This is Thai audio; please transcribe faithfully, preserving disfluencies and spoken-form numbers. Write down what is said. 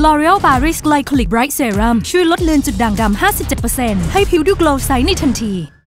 L'Oréal Paris Glycolic Bright Serum ช่วยลดเลือนจุดด่างดำ ห้าสิบเจ็ดเปอร์เซ็นต์ ให้ผิวดูโกลว์ใสในทันที